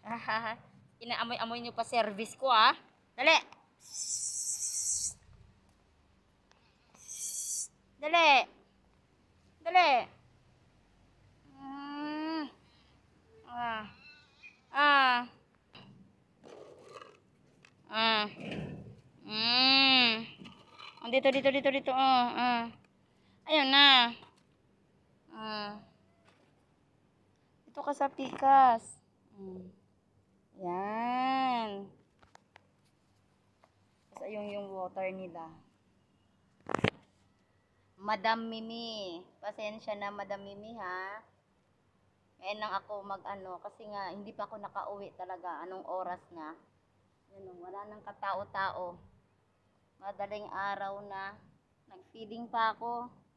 Inaamoy-amoy niyo pa service ko, ah. Dali. Dali. Dali. Mm. Ah. Ah. Ah. Mm. Oh, dito. Oh, ah. Ayun na. Ah. Dito ka sa pikas. Mm. Yan. Tapos yung water nila. Madam Mimi. Pasensya na, Madam Mimi, ha. Ngayon lang ako mag-ano. Kasi nga, hindi pa ako nakauwi talaga. Anong oras na. Yan, wala nang katao-tao. Madaling araw na. Nag-feeding pa ako.